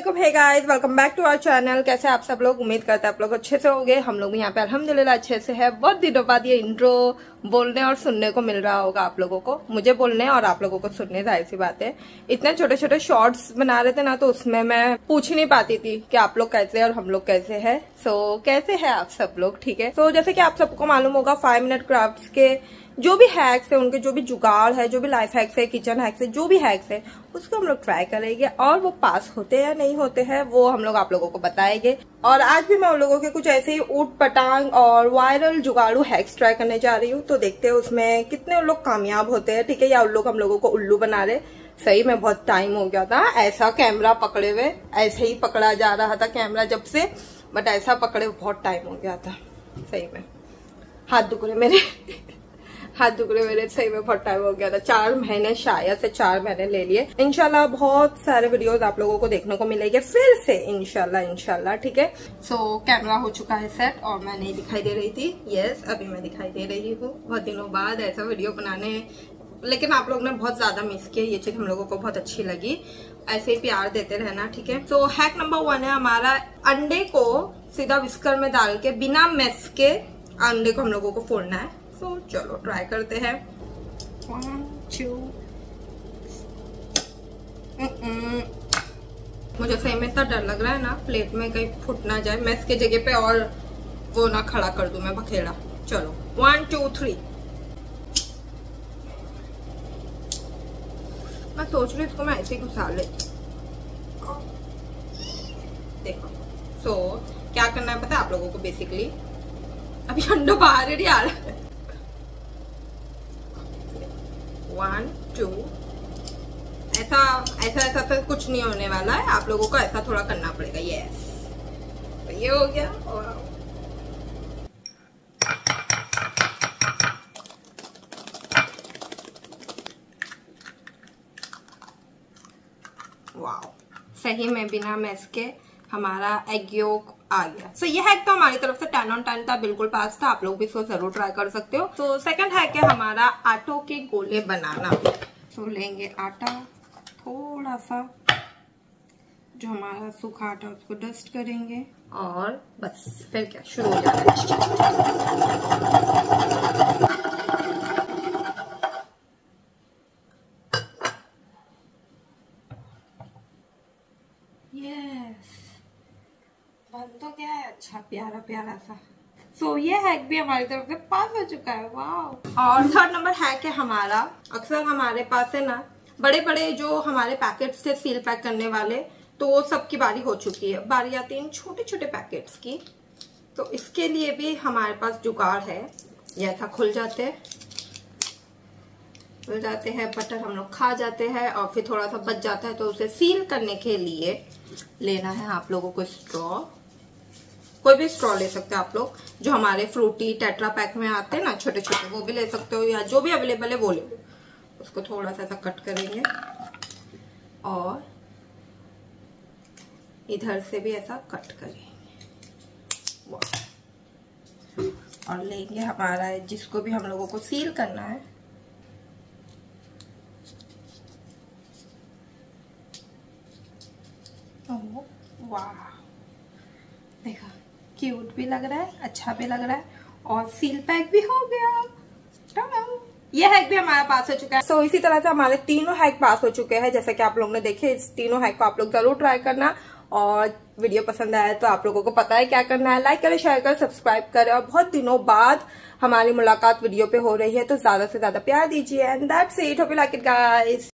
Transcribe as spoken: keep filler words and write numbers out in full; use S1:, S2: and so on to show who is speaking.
S1: वालेकुम, hey guys, welcome back to our channel. कैसे आप सब लोग? उम्मीद करते हैं आप लोग अच्छे से होंगे। हम लोग भी यहाँ पे अल्हम्दुलिल्लाह अच्छे से है। बहुत दिनों बाद ये इंट्रो बोलने और सुनने को मिल रहा होगा आप लोगों को, मुझे बोलने और आप लोगों को सुनने। जाहिर सी बात है, इतने छोटे छोटे शॉर्ट्स बना रहे थे ना, तो उसमें मैं पूछ ही नहीं पाती थी कि आप लोग कैसे हैं और हम लोग कैसे हैं। सो so, कैसे है आप सब लोग? ठीक है। सो so, जैसे कि आप सबको मालूम होगा, फाइव मिनट क्राफ्ट्स के जो भी हैक्स है, उनके जो भी जुगाड़ है, जो भी लाइफ हैक्स है, किचन हैक्स है, जो भी हैक्स है, उसको हम लोग ट्राई करेंगे और वो पास होते हैं या नहीं होते हैं वो हम लोग आप लोगों को बताएंगे। और आज भी मैं उन लोगों के कुछ ऐसे ही ऊट पटांग और वायरल जुगाड़ू हैक्स ट्राई करने जा रही हूँ। तो देखते हैं उसमें कितने उन लोग कामयाब होते हैं, ठीक है, या उन लोग हम लोगों को उल्लू बना रहे। सही में बहुत टाइम हो गया था ऐसा कैमरा पकड़े हुए, ऐसे ही पकड़ा जा रहा था कैमरा जब से, बट ऐसा पकड़े बहुत टाइम हो गया था। सही में हाथ दुख रहे मेरे हाथ दुख रहे मेरे सही में बहुत टाइम हो गया था। चार महीने शायद से चार महीने ले लिए। इंशाल्लाह बहुत सारे वीडियोस आप लोगों को देखने को मिलेंगे फिर से, इंशाल्लाह इंशाल्लाह, ठीक है। सो so, कैमरा हो चुका है सेट और मैं नहीं दिखाई दे रही थी। यस, अभी मैं दिखाई दे रही हूँ। बहुत दिनों बाद ऐसा वीडियो बनाने, लेकिन आप लोग ने बहुत ज्यादा मिस किया। ये चीज हम लोगों को बहुत अच्छी लगी। ऐसे ही प्यार देते रहना, ठीक है। सो हैक नंबर वन है हमारा, अंडे को सीधा विस्कर में डाल के बिना मेस के अंडे को हम लोगों को फोड़ना है। तो so, चलो ट्राई करते हैं। वन टू मुझे सही में इतना डर लग रहा है ना, प्लेट में कहीं फुट ना जाए, मैं इसके जगह पे और वो ना खड़ा कर दूं मैं बखेड़ा। चलो वन टू थ्री। मैं सोच रही हूँ इसको मैं ऐसे ही घुसा ले। देखो, सो so, क्या करना है पता है आप लोगों को? बेसिकली अभी अंडा बाहर ही नहीं आ रहा है। वन टू, ऐसा ऐसा ऐसा तो कुछ नहीं होने वाला है, आप लोगों को ऐसा थोड़ा करना पड़ेगा। यस, तो ये हो गया। वाओ, सही में बिना मैस के हमारा एग योक आ गया। सो so, ये हैक तो हमारी तरफ से टेन ऑन टेन था, बिल्कुल पास था। आप लोग भी इसको जरूर ट्राई कर सकते हो। तो सेकंड हैक है हमारा आटों के गोले बनाना। तो so, लेंगे आटा, थोड़ा सा जो हमारा सूखा आटा उसको डस्ट करेंगे और बस फिर क्या शुरू हो जाएगा। यस, बन तो क्या है, अच्छा प्यारा प्यारा सा। सो so, ये हैक भी हमारी तरफ से पास हो चुका है। वाह। और थर्ड नंबर हैक है हमारा, अक्सर हमारे पास है ना बड़े बड़े जो हमारे पैकेट्स थे सील पैक करने वाले, तो वो सबकी बारी हो चुकी है। बारी आती है इन छोटे छोटे पैकेट्स की। तो इसके लिए भी हमारे पास जुगाड़ है। ये ऐसा खुल जाते हैं खुल जाते हैं बटर हम लोग खा जाते हैं, और फिर थोड़ा सा बच जाता है, तो उसे सील करने के लिए लेना है आप लोगों को स्ट्रॉ। कोई भी स्ट्रॉ ले सकते हैं आप लोग, जो हमारे फ्रूटी टेट्रा पैक में आते हैं ना छोटे छोटे, वो भी ले सकते हो, या जो भी अवेलेबल है वो ले लो। उसको थोड़ा सा ऐसा कट करेंगे और इधर से भी ऐसा कट करेंगे और लेंगे हमारा जिसको भी हम लोगों को सील करना है। वाह, देखा, क्यूट भी लग रहा है, अच्छा भी लग रहा है, और सील पैक भी हो गया। ये हैक भी हमारा पास हो चुका है। सो so, इसी तरह से हमारे तीनों हैक पास हो चुके हैं। जैसे कि आप लोगों ने देखे, इस तीनों हैक को आप लोग जरूर ट्राई करना। और वीडियो पसंद आया तो आप लोगों को पता है क्या करना है, लाइक करें, शेयर करें, सब्सक्राइब करें। और बहुत दिनों बाद हमारी मुलाकात वीडियो पे हो रही है, तो ज्यादा से ज्यादा प्यार दीजिए। And that's it, hope you like it guys.